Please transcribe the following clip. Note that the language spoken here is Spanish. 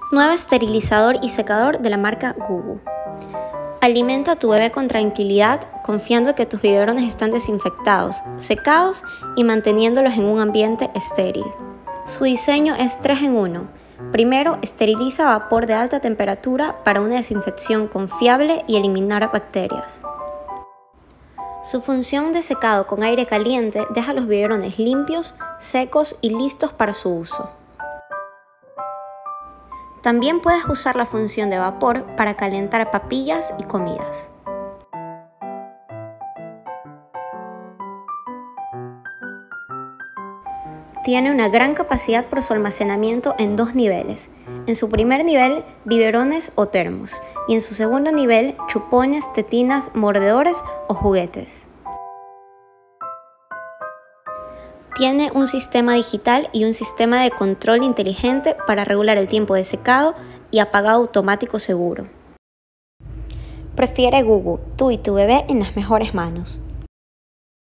Nuevo esterilizador y secador de la marca Gugu. Alimenta a tu bebé con tranquilidad, confiando que tus biberones están desinfectados, secados y manteniéndolos en un ambiente estéril. Su diseño es 3 en 1. Primero, esteriliza a vapor de alta temperatura para una desinfección confiable y eliminar bacterias. Su función de secado con aire caliente deja los biberones limpios, secos y listos para su uso. También puedes usar la función de vapor para calentar papillas y comidas. Tiene una gran capacidad por su almacenamiento en 2 niveles. En su primer nivel, biberones o termos, y en su segundo nivel, chupones, tetinas, mordedores o juguetes. Tiene un sistema digital y un sistema de control inteligente para regular el tiempo de secado y apagado automático seguro. Prefiere Gugu, tú y tu bebé en las mejores manos.